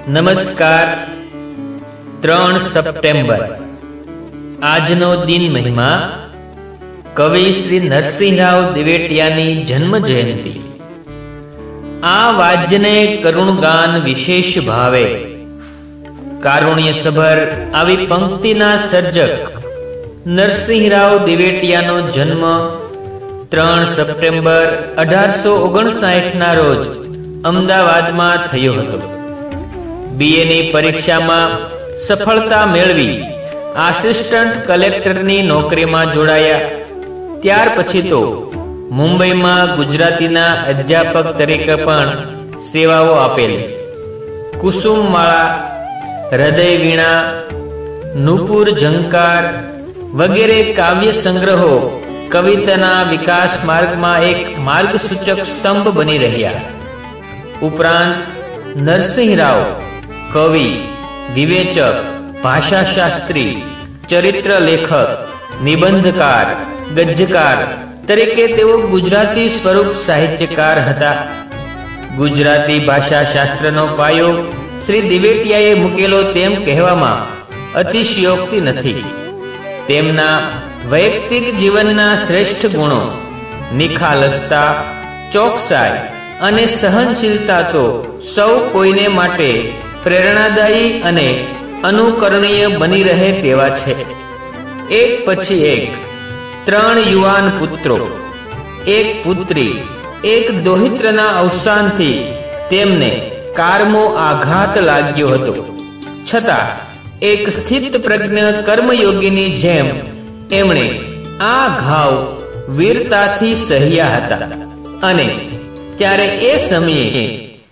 નમસ્કાર. 3 સપ્ટેમ્બર આજનો દિન મહિમા કવિ શ્રી નરસિંહરાવ દિવેટિયાની જન્મ જયંતિ. આ વાજ્યને કરુણગાન વિશેષ ભાવે. કારુણ્ય સભર આવી પંક્તિના સર્જક નરસિંહરાવ દિવેટિયાનો જન્મ 3 સપ્ટેમ્બર 1859 ના રોજ અમદાવાદમાં થયો હતો. બીએની પરીક્ષામાં સફળતા મેળવી આસિસ્ટન્ટ કલેક્ટરની નોકરીમાં જોડાયા. ત્યાર પછી તો મુંબઈમાં ગુજરાતીના અધ્યાપક તરીકે પણ સેવાઓ આપેલી. કુસુમમાળા, હૃદય વીણા, નુપુર ઝંકાર વગેરે કાવ્ય સંગ્રહો કવિતાના વિકાસ માર્ગમાં એક માર્ગસૂચક સ્તંભ બની રહ્યા. ઉપરાંત નરસિંહરાવ કવિ, વિવેચક, ભાષાશાસ્ત્રી, ચરિત્ર લેખક, નિબંધકાર, ગદ્યકાર તરીકે તેઓ ગુજરાતી સ્વરૂપ સાહિત્યકાર હતા. ગુજરાતી ભાષાશાસ્ત્રનો પાયો શ્રી દિવેટિયાએ મૂકેલો તેમ કહેવામાં અતિશયોક્તિ નથી. તેમના વૈયક્તિક જીવનના શ્રેષ્ઠ ગુણો નિખાલસતા, ચોકસાઈ અને સહનશીલતા તો સૌ કોઈને માટે પ્રેરણાદાયી અને અનુકરણીય બની રહે તેવા છે. એક પછી એક 3 યુવાન પુત્રો, એક પુત્રી, એક દોહિત્રના અવસાનથી તેમને કારમો આઘાત લાગ્યો હતો. છતાં એક સ્થિત પ્રજ્ઞ કર્મયોગીની જેમ એમણે આ ઘાવ વીરતાથી સહ્યા હતા. અને ત્યારે એ સમયે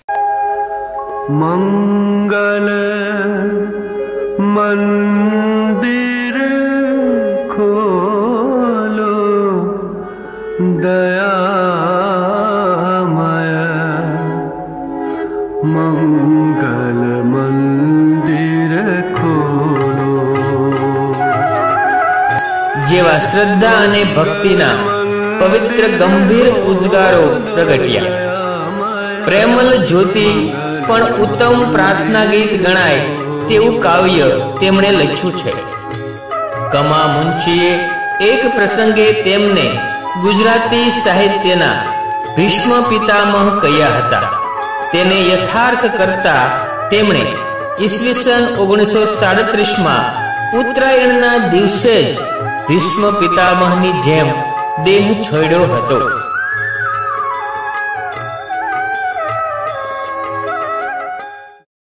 મંગલ મંદિર ખોલો દયામય, મંગલ મંદિર ખોલો જેવા શ્રદ્ધા અને ભક્તિના પવિત્ર ગંભીર ઉદ્ગારો પ્રગટ્યા. પ્રેમલ જ્યોતિ પણ ઉત્તમ પ્રાર્થના ગીત ગણાય તેવું કાવ્ય તેમણે લખ્યું છે. કમા મુનશીએ એક પ્રસંગે તેમને ગુજરાતી સાહિત્યના ભીષ્મ પિતામહ કહ્યા હતા. તેને યથાર્થ કરતા તેમણે ઈસવીસન 1937માં ઉત્તરાયણના દિવસે જ ભીષ્મ પિતામહની જેમ દેહ છોડ્યો હતો.